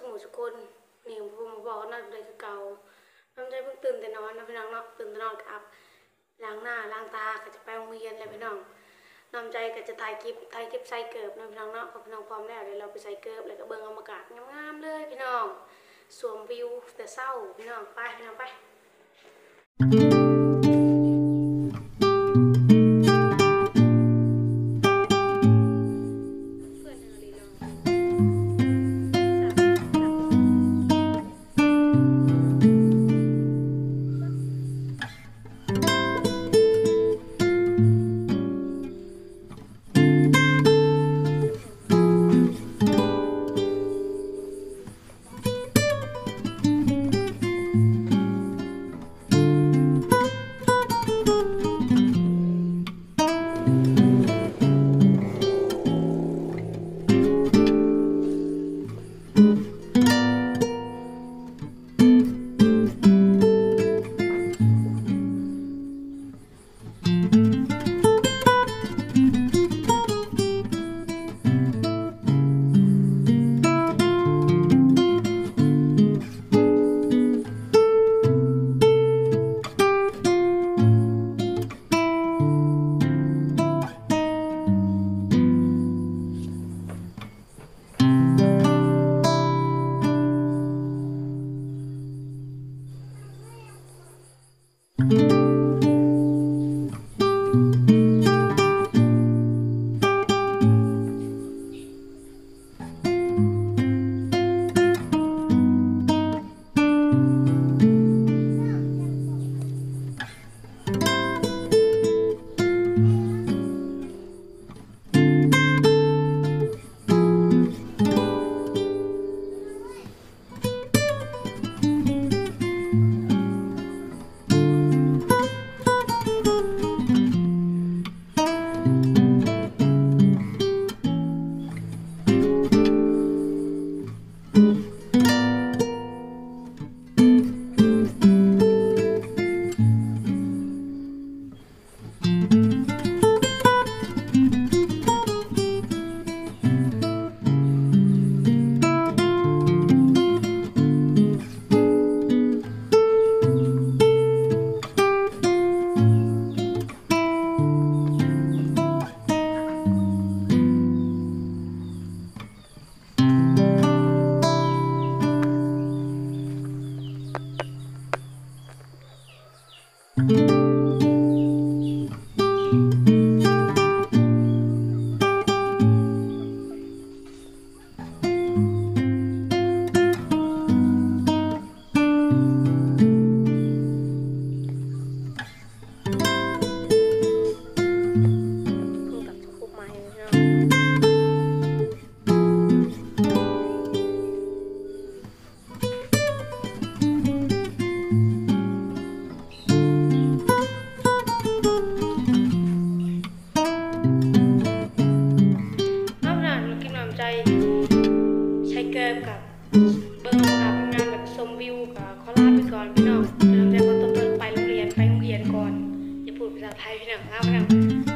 สมุทรสคนนี่ผมบอกน่าจะเลยคือเก่าน้ำใจเพิ่งตื่นแต่นอนนะพี่น้องเนาะตื่นแต่นอนกับล้างหน้าล้างตาก็จะไปโรงเรียนเลยพี่น้องน้ำใจก็จะถ่ายคลิปใส่เกิบนะพี่น้องเนาะพอพี่น้องพร้อมแล้วเดี๋ยวเราไปใส่เกิบเลยก็เบิ่งอากาศงามๆเลยพี่น้องสวมวิวแต่เศร้าพี่น้องไปพี่น้องไปใช้เกิบกับเบิ้งกับงานแบบชมวิวกับขอลาไปก่อนพี่น้องเดี๋ยวเราจะไปโรงเรียนก่อนอย่าพูดภาษาไทยพี่น้องครับพี่น้อง